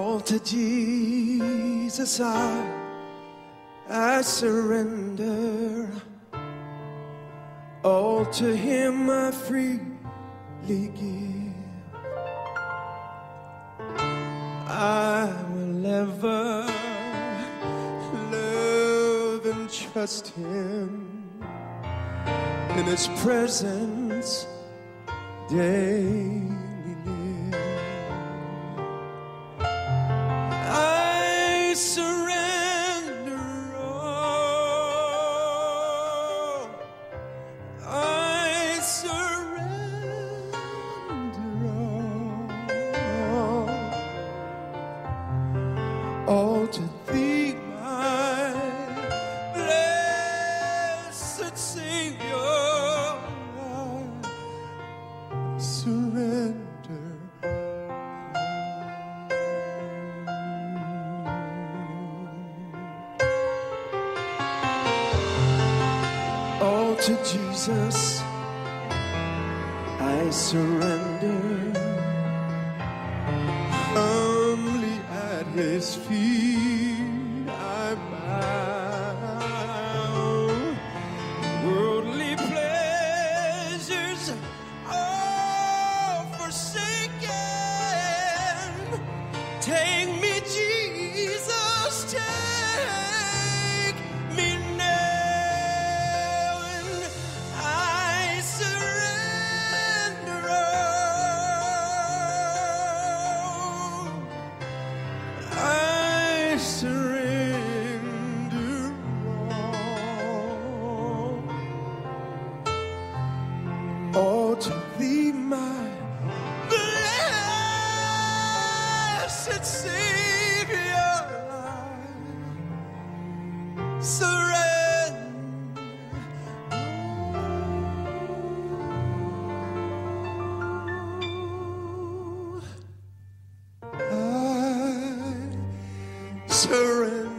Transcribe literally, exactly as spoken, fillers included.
All to Jesus I, I surrender. All to Him I freely give. I will ever love and trust Him in His presence daily live. I surrender all. I surrender all. All to Thee, my blessed Savior. I surrender all to Jesus. I surrender humbly at His feet. I bow. Worldly pleasures all forsaken. Take me, Jesus, take me now, and I surrender all. I surrender all. All to Thee, my blessed Savior, I surrender. I surrender.